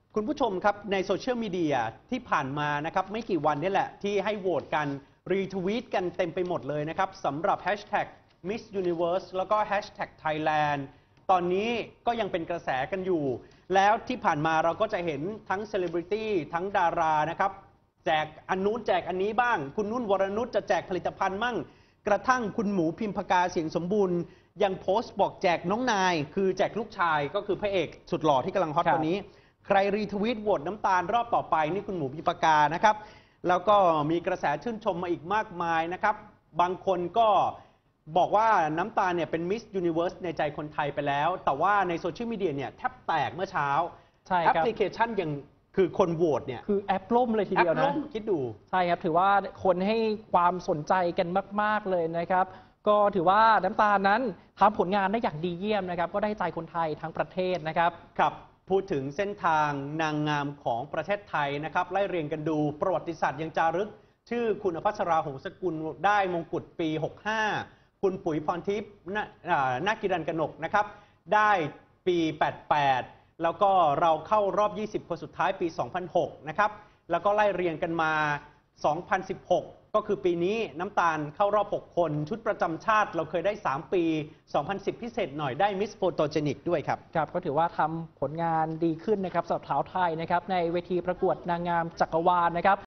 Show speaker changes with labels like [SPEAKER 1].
[SPEAKER 1] คุณผู้ชมครับในโซเชียลมีเดียที่ผ่านมานะครับไม่กี่วันนี่แหละที่ให้โหวตกันรีทวีตกันเต็มไปหมดเลยนะครับสำหรับ Hashtag Miss Universe แล้วก็ Hashtag Thailand ตอนนี้ก็ยังเป็นกระแสกันอยู่แล้วที่ผ่านมาเราก็จะเห็นทั้งเซเลบริตี้ทั้งดารานะครับแจกอันนู้นแจกอันนี้บ้างคุณนุ่นวรนุชจะแจกผลิตภัณฑ์มั่งกระทั่งคุณหมูพิมพกาเสียงสมบูรณ์ยังโพสต์บอกแจกน้องนายคือแจกลูกชายก็คือพระเอกสุดหล่อที่กำลังฮอตตอนนี้ใครรีทวีตโหวตน้ำตาลรอบต่อไปนี่คุณหมูพิมพกานะครับแล้วก็มีกระแสชื่นชมมาอีกมากมายนะครับบางคนก็บอกว่าน้ำตาลเนี่ยเป็นมิสยูนิเวิร์สในใจคนไทยไปแล้วแต่ว่าในโซเชียลมีเดียเนี่ยแทบแตกเมื่อเช้าแอปพลิเคชันยังคือคนโหวตเนี่ย
[SPEAKER 2] คือแอปล่มเลยทีเดียวนะ
[SPEAKER 1] คิดดู
[SPEAKER 2] ใช่ครับถือว่าคนให้ความสนใจกันมากๆเลยนะครับก็ถือว่าน้ำตาลนั้นทำผลงานได้อย่างดีเยี่ยมนะครับก็ได้ใจคนไทยทั้งประเทศนะครับ
[SPEAKER 1] ครับพูดถึงเส้นทางนางงามของประเทศไทยนะครับไล่เรียงกันดูประวัติศาสตร์ยังจารึกชื่อคุณอภัสราหงสกุลได้มงกุฎปี65คุณปุ๋ยพรทิพย์นากิรันกนกนะครับได้ปี88แล้วก็เราเข้ารอบ20คนสุดท้ายปี2006นะครับแล้วก็ไล่เรียงกันมา2016ก็คือปีนี้น้ำตาลเข้ารอบ6คนชุดประจำชาติเราเคยได้3ปี2010พิเศษหน่อยได้มิสโฟโตเจนิกด้วยครับ
[SPEAKER 2] ครับก็ถือว่าทำผลงานดีขึ้นนะครับสำหรับสาวไทยนะครับในเวทีประกวดนางงามจักรวาลนะครับ